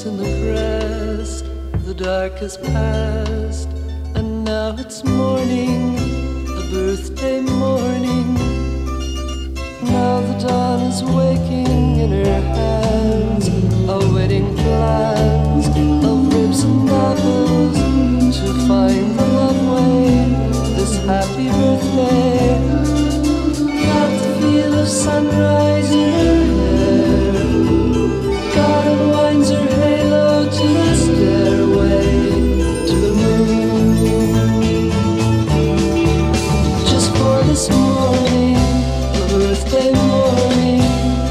rose in the crest, the dark has passed, and now it's morning, a birthday morning. Now the dawn is waking in her hands, our wedding plans of ribs and apples to find the love way, this happy birthday. Got the feel of sunrise in her hair, God unwinds her halo to the stairway to the moon. Just for this morning, a birthday morning.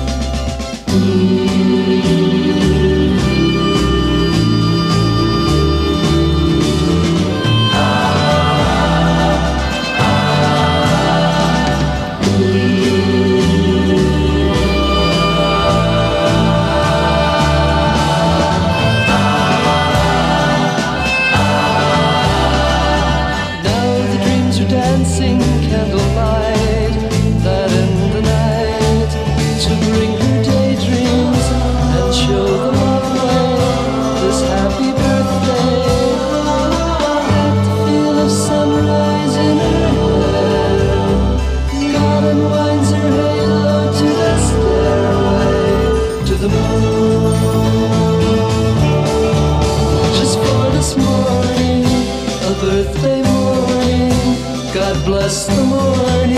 Dancing candlelight that in the night to bring her daydreams and show the love way, this happy birthday. Got the feel of sunrise in her hair, God unwinds her halo to the stairway to the moon. Just for this morning, a birthday morning, God bless the morning.